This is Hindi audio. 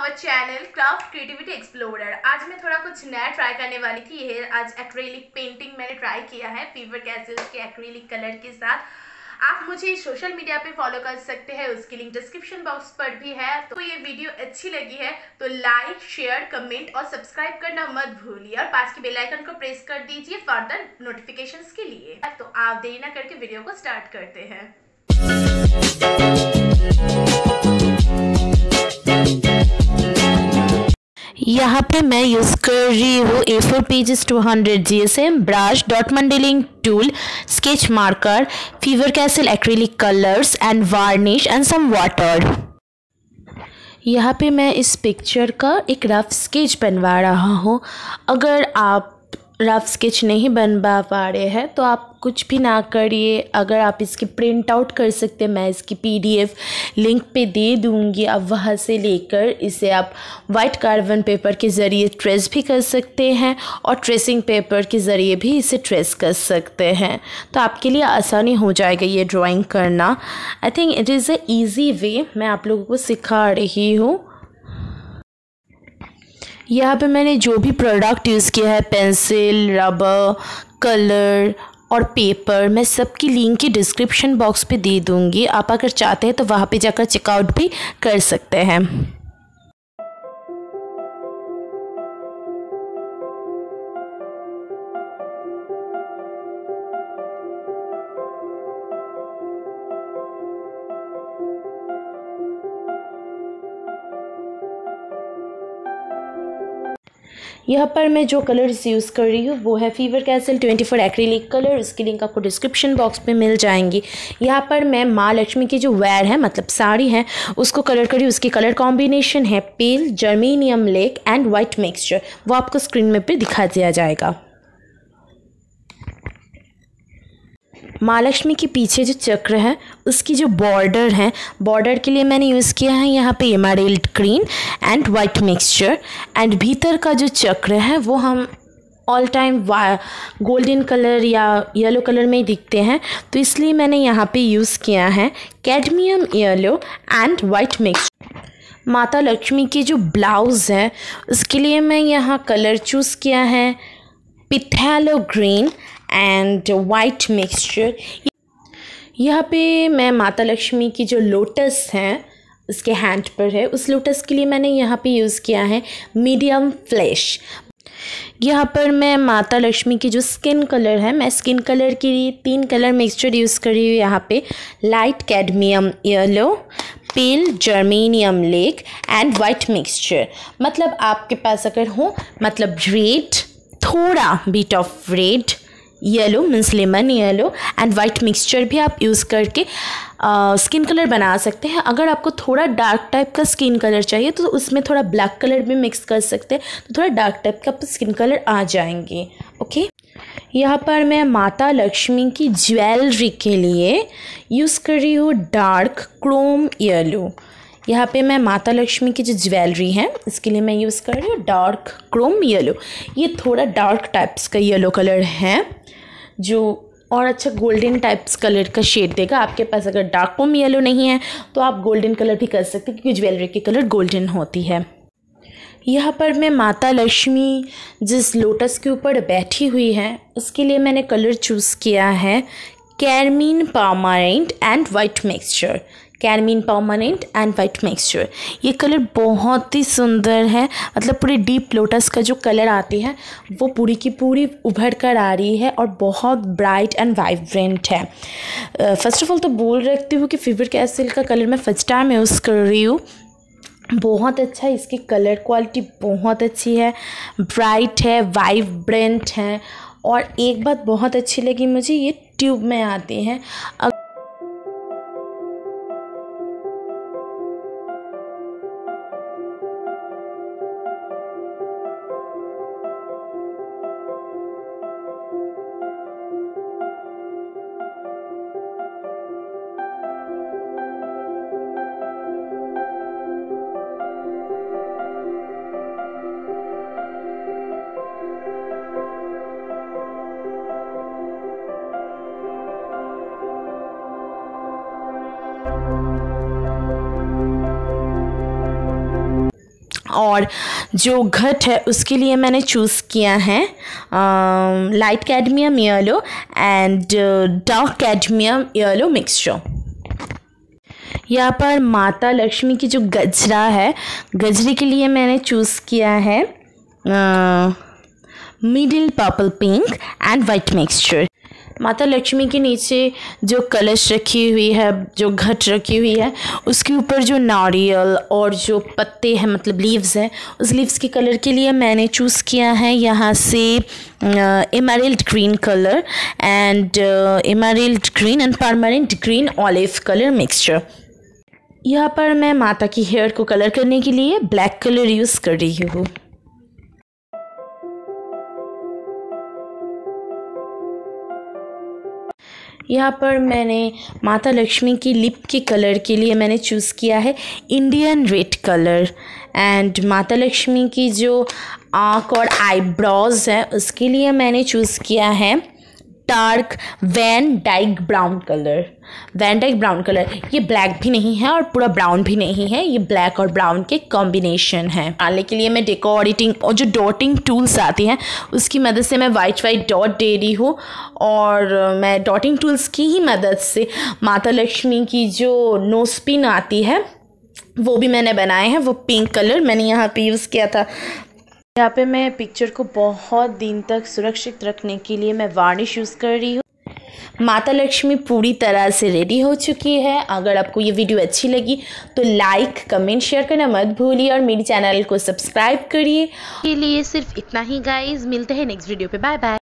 Our channel craft creativity explorer. आज मैं थोड़ा कुछ नया ट्राई करने वाली थी। ये आज एक्रेलिक पेंटिंग मैंने ट्राई किया है फीवर कैसल के एक्रेलिक कलर के साथ। आप मुझे सोशल मीडिया पे फॉलो कर सकते हैं, उसकी लिंक डिस्क्रिप्शन बॉक्स पर भी है। तो ये वीडियो अच्छी लगी है तो लाइक, शेयर, कमेंट और सब्सक्राइब करना मत भूलिए और पास के बेल आइकन को प्रेस कर दीजिए फर्दर नोटिफिकेशंस के लिए। तो आप देरी ना करके वीडियो को स्टार्ट करते हैं। यहाँ पे मैं यूज़ कर रही हूँ A4 pages 200 GSM brush, dot modelling tool, sketch marker, Faber Castell acrylic colours and varnish and some water. यहाँ पे मैं इस पिक्चर का एक रफ स्केच बनवा रहा हूँ। अगर आप रफ स्केच नहीं बनवा पा रहे हैं तो आप कुछ भी ना करिए। अगर आप इसकी प्रिंट आउट कर सकते हैं, मैं इसकी PDF लिंक पे दे दूँगी। आप वहाँ से लेकर इसे आप वाइट कार्बन पेपर के ज़रिए ट्रेस भी कर सकते हैं और ट्रेसिंग पेपर के ज़रिए भी इसे ट्रेस कर सकते हैं। तो आपके लिए आसानी हो जाएगा ये ड्राइंग करना। I think it is a easy way, मैं आप लोगों को सिखा रही हूँ। यहाँ पे मैंने जो भी प्रोडक्ट यूज़ किया है, पेंसिल, रबर, कलर और पेपर, मैं सबकी लिंक की डिस्क्रिप्शन बॉक्स पे दे दूँगी। आप अगर चाहते हैं तो वहाँ पे जाकर चेकआउट भी कर सकते हैं। यहाँ पर मैं जो कलर्स यूज़ कर रही हूँ वो है फीवर कैसल 24 एक्रिलिक कलर। उसकी लिंक आपको डिस्क्रिप्शन बॉक्स में मिल जाएंगी। यहाँ पर मैं माँ लक्ष्मी की जो वेयर है, मतलब साड़ी है, उसको कलर करी। उसकी कलर कॉम्बिनेशन है pale, geranium lake and white mixture. वो आपको स्क्रीन में पे दिखा दिया जाएगा। माँ लक्ष्मी के पीछे जो चक्र है उसकी जो बॉर्डर है, बॉर्डर के लिए मैंने यूज़ किया है यहाँ पे emerald green and white mixture. And भीतर का जो चक्र है वो हम ऑल टाइम गोल्डन कलर या येलो कलर में ही दिखते हैं, तो इसलिए मैंने यहाँ पे यूज़ किया है cadmium yellow and white mixture. Mata Lakshmi की जो ब्लाउज़ है उसके लिए मैं यहाँ कलर चूज़ किया है phthalo green and white mixture. यहाँ पे मैं माता लक्ष्मी की जो लोटस है उसके हैंड पर है, उस लोटस के लिए मैंने यहाँ पे यूज़ किया है मीडियम फ्लैश। यहाँ पर मैं माता लक्ष्मी की जो स्किन कलर है, मैं स्किन कलर के लिए 3 कलर मिक्सचर यूज़ कर रही हूँ। यहाँ पे light cadmium yellow, pale geranium lake and white mixture. मतलब आपके पास अगर हो, मतलब रेड, थोड़ा bit of red, yellow means lemon yellow and white mixture भी आप यूज़ करके स्किन कलर बना सकते हैं। अगर आपको थोड़ा डार्क टाइप का स्किन कलर चाहिए तो उसमें थोड़ा ब्लैक कलर भी मिक्स कर सकते हैं, तो थोड़ा डार्क टाइप का स्किन कलर आ जाएंगे। ओके, यहाँ पर मैं माता लक्ष्मी की ज्वेलरी के लिए यूज़ कर रही हूँ डार्क क्रोम येलो। यहाँ पे मैं माता लक्ष्मी की जो ज्वेलरी है इसके लिए मैं यूज़ कर रही हूँ डार्क क्रोम येलो। ये थोड़ा डार्क टाइप्स का येलो कलर है जो और अच्छा गोल्डन टाइप्स कलर का शेड देगा। आपके पास अगर डार्क क्रोम येलो नहीं है तो आप गोल्डन कलर भी कर सकते हैं, क्योंकि ज्वेलरी की कलर गोल्डन होती है। यहाँ पर मैं माता लक्ष्मी जिस लोटस के ऊपर बैठी हुई है उसके लिए मैंने कलर चूज़ किया है carmine permanent and white mixture. Carmine permanent and white mixture, ये कलर बहुत ही सुंदर है। मतलब पूरी डीप लोटस का जो कलर आती है वो पूरी की पूरी उभर कर आ रही है और बहुत ब्राइट एंड वाइब्रेंट है। फर्स्ट ऑफ ऑल तो बोल रखती हूँ कि फीवर कैसल का कलर मैं फर्स्ट टाइम यूज़ कर रही हूँ। बहुत अच्छा है, इसकी कलर क्वालिटी बहुत अच्छी है, ब्राइट है, वाइब्रेंट है। और एक बात बहुत अच्छी लगी मुझे, ये ट्यूब में आती हैं। और जो घट है उसके लिए मैंने चूज़ किया है light cadmium yellow and dark cadmium yellow mixture. यहाँ पर माता लक्ष्मी की जो गजरा है, गजरे के लिए मैंने चूज़ किया है middle purple pink and white mixture. Mata Lakshmi के नीचे जो कलश रखी हुई है, जो घट रखी हुई है, उसके ऊपर जो नारियल और जो पत्ते हैं मतलब लीव्स हैं, उस लीव्स के कलर के लिए मैंने चूज़ किया है यहाँ से emerald green colour and emerald green and permanent green olive colour mixture. यहाँ पर मैं माता की हेयर को कलर करने के लिए ब्लैक कलर यूज़ कर रही हूँ। यहाँ पर मैंने माता लक्ष्मी की लिप के कलर के लिए मैंने चूज़ किया है इंडियन रेड कलर एंड माता लक्ष्मी की जो आँख और आईब्रोज है उसके लिए मैंने चूज़ किया है dark Van Dyke brown colour. Van Dyke brown colour ये ब्लैक भी नहीं है और पूरा ब्राउन भी नहीं है, ये ब्लैक और ब्राउन के कॉम्बिनेशन है। डालने के लिए मैं डेकोरेटिंग और जो डॉटिंग टूल्स आती हैं उसकी मदद से मैं वाइट डॉट दे रही हूँ और मैं डॉटिंग टूल्स की ही मदद से माता लक्ष्मी की जो नोज पिन आती है वो भी मैंने बनाए हैं। वो पिंक कलर मैंने यहाँ पे यूज़ किया था। यहाँ पे मैं पिक्चर को बहुत दिन तक सुरक्षित रखने के लिए मैं वार्निश यूज़ कर रही हूँ। माता लक्ष्मी पूरी तरह से रेडी हो चुकी है। अगर आपको ये वीडियो अच्छी लगी तो लाइक कमेंट शेयर करना मत भूलिए और मेरे चैनल को सब्सक्राइब करिए। के लिए सिर्फ इतना ही गाइस, मिलते हैं नेक्स्ट वीडियो पे। Bye bye.